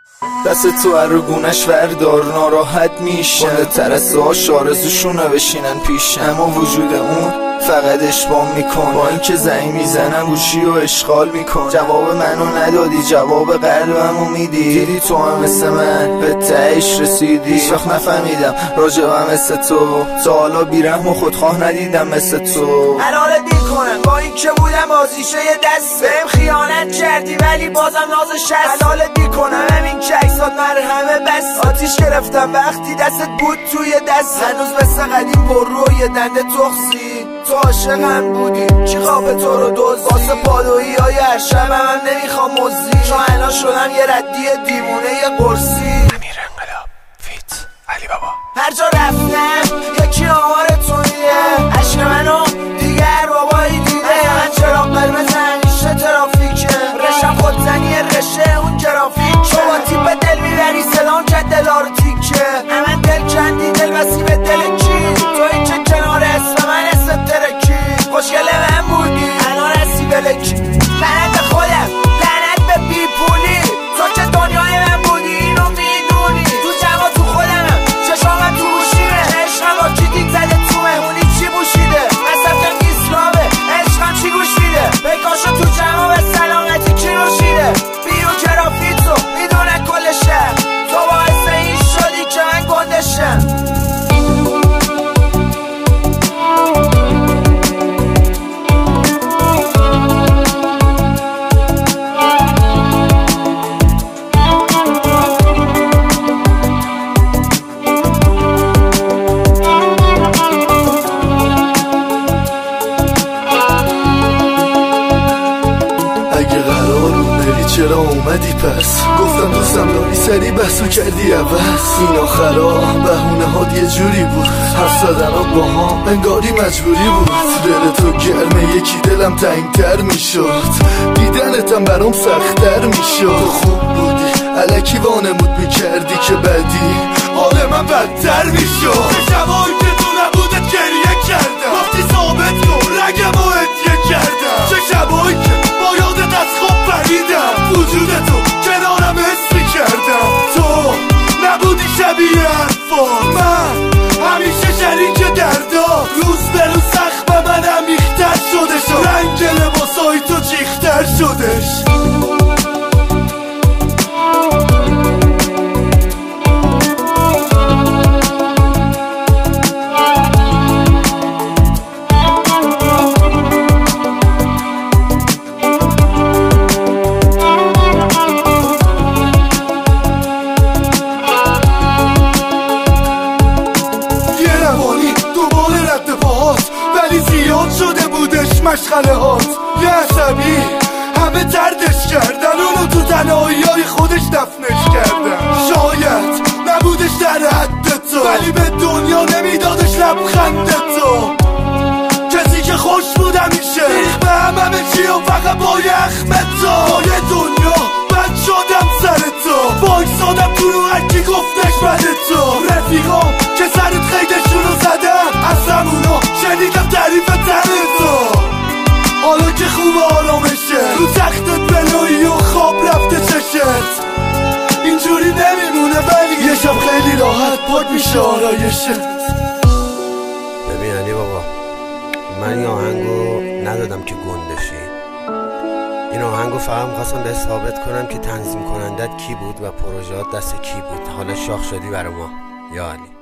دست تو رو گونش وردار ناراحت میشن گنده ترسهاش آرزوشونه بشینن پیشن اما وجود اون فقط اشبام میکن با اینکه زنگ میزنم گوشی و اشغال میکن جواب منو ندادی جواب قلبمو میدی دیدی تو هم مثل من به تهش رسیدی هیچ وقت نفهمیدم راجبم مثل تو تا حالا بیرحم و خودخواه ندیدم مثل تو حلال دل کنم با این که بودم بازیشه یه دست بهم خیانت کردی ولی بازم نازش هست حلال دل کنم همین که اکسات مرهمه بس آتیش گرفتم وقتی دستت بود توی دست هنوز مثل قدیم پر روی دنده تخصی تو عاشقم بودی چی خواب تو رو دوز واسه پادویی های هر شب هم نمیخوام مزی چون الان شدم یه ردی دیوونه یه قرصی امیر انقلاب فیت علی بابا هر جا رفتم یکی آمارتونیه عشق منو دیگر بابایی دیده من چرا قرمز همیشه ترافیکه رشم خودزنی رشه اون گرافیک شما تیپ دل میبری سلام که دلار تیکه همه دل کندی دل بسی به دل کی تو این که کنار اسم من اسم ترکی خوشگل من بودی الان رسی بلکی لعنت به خودم لعنت به بی پولی تو که دنیای من بودی اینو میدونی تو جمع تو خودمم چشامم تو گوشیمه عشقم با کی دیگ زده تو مهمونی چی بوشیده اصلا که اسلامه عشقم چی گوش میده بکاشو تو جمع به سلامتی کی روشیده بیرو کرافیتو میدونه کل شهر تو باعث این شدی که من گندشم چرا اومدی پس گفتم دوستم داری سری بحثو کردی عوض این آخرا بهونه هات یه جوری بود حرف زدنات با هم انگاری مجبوری بود دل تو گرمه یکی دلم تنگتر میشد دیدنتم برام سختتر میشد خوب بودی الکی وانمود میکردی که بدی حال من بدتر میشد شبایی که تو نبودت گریه کردم وقتی ثابت کن رگم و هدیه کردم چه شبایی که با یادت از خواب پریدم وجود تو کنارم حس میکردم تو نبودی شبیه حرفان من همیشه شریک دردا روز به روز زخم من عمیق‌تر شده رنگ لباسای تو چیختر شدش شده بودش مشغله هات یه عصبی همه دردش کردن اونو تو تنهایی های خودش دفنش کردن شاید نبودش در حد تو ولی به دنیا نمیدادش لبخند تو کسی که خوش بود همیشه ریخ به همه چی و فقط با یخم تو با یه دنیا بد شدم سر تو بایستادم تو رو هرکی گفتش بده تو رفیقام که سرت خیدشونو زدم از زمونو شنیدم تعریف تن تو حالا که خوب آرامشه رو تختت بلایی و خواب رفته چشت اینجوری نمیمونه ولی یه شب خیلی راحت پاک میشه آرایشت ببین علی بابا من این آهنگو ندادم که گندشی این آهنگو فقط می‌خواستم به ثابت کنم که تنظیم کنندت کی بود و پروژهات دست کی بود حالا شاخ شدی برا ما یا علی